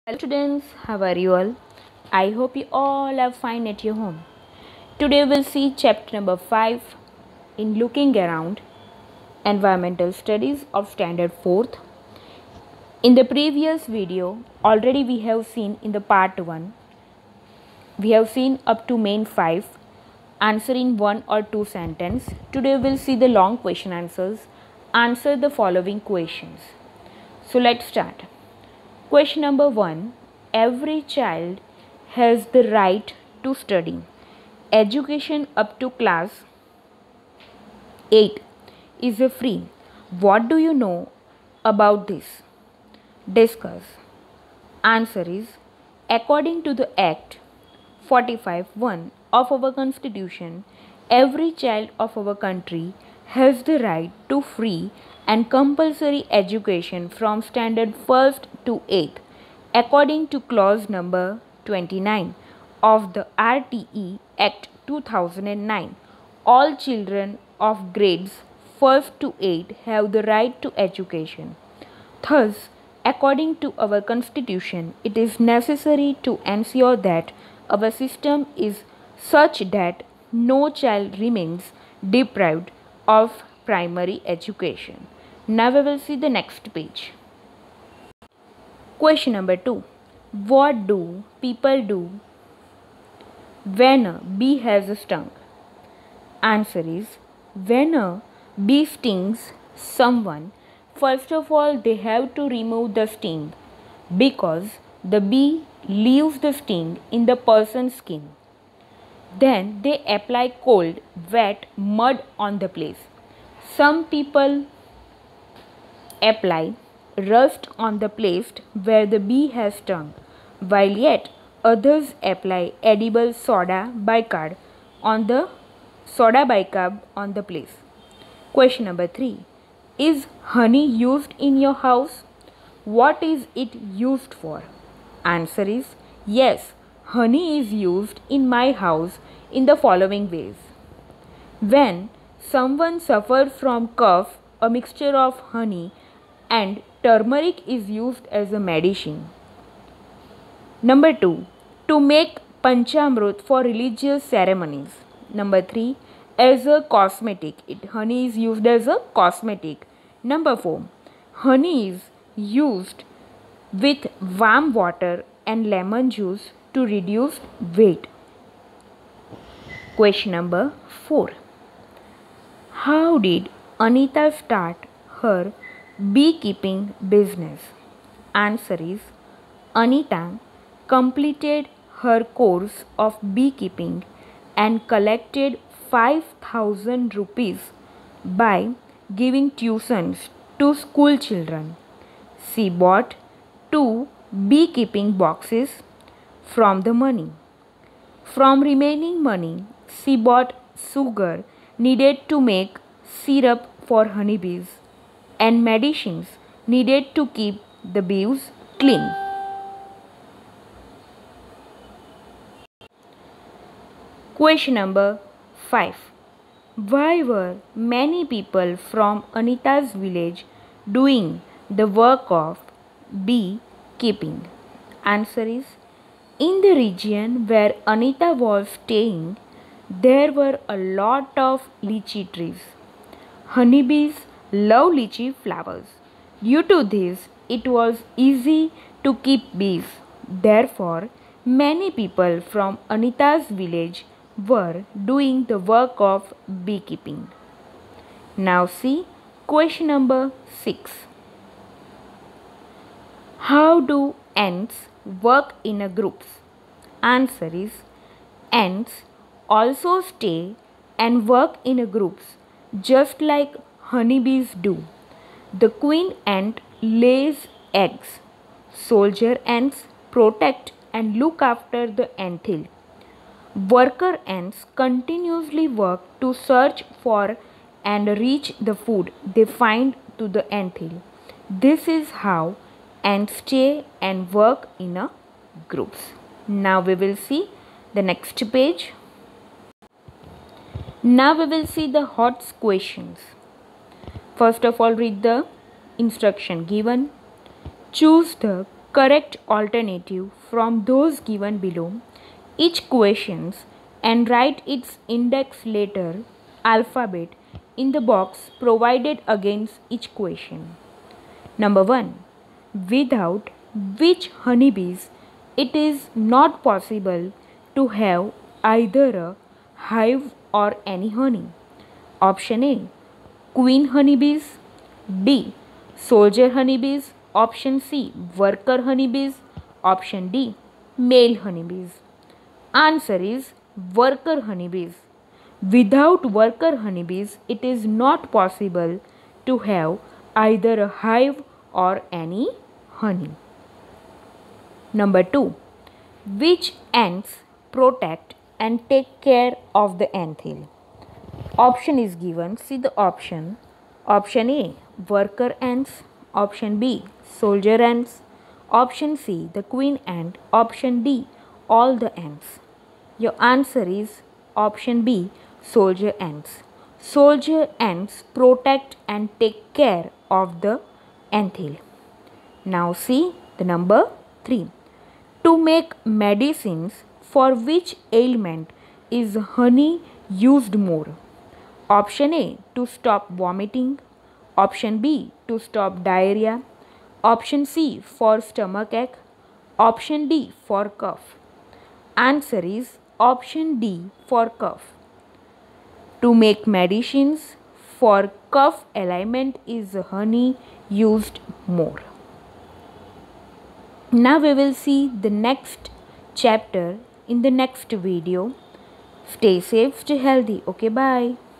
Hello students, how are you all? I hope you all are fine at your home. Today we'll see chapter number 5 in Looking Around, Environmental Studies of Standard 4th. In the previous video, already we have seen in the part 1, we have seen up to main 5, answer in 1 or 2 sentence. Today we'll see the long question answers. Answer the following questions. So let's start. Question number 1. Every child has the right to study. Education up to class 8 is free. What do you know about this? Discuss. Answer is, according to the Act 45(1) of our Constitution, every child of our country has the right to free and compulsory education from standard 1st to 8th, according to clause number 29 of the RTE Act 2009. All children of grades 1st to 8 have the right to education. Thus, according to our Constitution, it is necessary to ensure that our system is such that no child remains deprived of primary education. Now we will see the next page. Question number 2. What do people do when a bee has stung? Answer is, when a bee stings someone, first of all they have to remove the sting because the bee leaves the sting in the person's skin. Then they apply cold, wet mud on the place. Some people apply rust on the place where the bee has stung, while yet others apply edible soda bicarb on the place. Question number 3. Is honey used in your house? What is it used for? Answer is, yes, honey is used in my house in the following ways. When someone suffers from cough, a mixture of honey and turmeric is used as a medicine. Number 2. To make panchamrit for religious ceremonies. Number 3. As a cosmetic. Honey is used as a cosmetic. Number 4. Honey is used with warm water and lemon juice to reduce weight. Question number 4. How did Anita start her beekeeping business? Answer is, Anita completed her course of beekeeping and collected 5,000 rupees by giving tuitions to school children. She bought 2 beekeeping boxes from the money. From remaining money, she bought sugar needed to make syrup for honeybees and medicines needed to keep the bees clean. Question number 5. Why were many people from Anita's village doing the work of beekeeping? Answer is, in the region where Anita was staying, there were a lot of lychee trees. Honeybees love lychee flowers. Due to this, it was easy to keep bees. Therefore, many people from Anita's village were doing the work of beekeeping. Now see question number 6. How do ants work in a groups? Answer is, ants also stay and work in a groups just like honeybees do. The queen ant lays eggs. Soldier ants protect and look after the ant hill. Worker ants continuously work to search for and reach the food they find to the ant hill. This is how ants stay and work in a groups. Now we will see the next page. Now we will see the hot questions. First of all, read the instruction given. Choose the correct alternative from those given below each questions and write its index letter alphabet in the box provided against each question. Number 1. Without which honeybees it is not possible to have either a hive or any honey? Option A. Queen honeybees. B. Soldier honeybees. Option C. Worker honeybees. Option D. Male honeybees. Answer is worker honeybees. Without worker honeybees, it is not possible to have either a hive or any honey. Number 2. Which ants protect and take care of the ant hill? Option is given. See the option. Option A. Worker ants. Option B. Soldier ants. Option C. The queen ant. Option D. All the ants. Your answer is option B. Soldier ants. Soldier ants protect and take care of the ant hill. Now see the number 3. To make medicines, for which ailment is honey used more? Option A. To stop vomiting. Option B. To stop diarrhea. Option C. For stomachache. Option D. For cough. Answer is option D. For cough. To make medicines, for cough ailment is honey used more. Now we will see the next chapter in the next video. Stay safe, stay healthy. Okay, bye.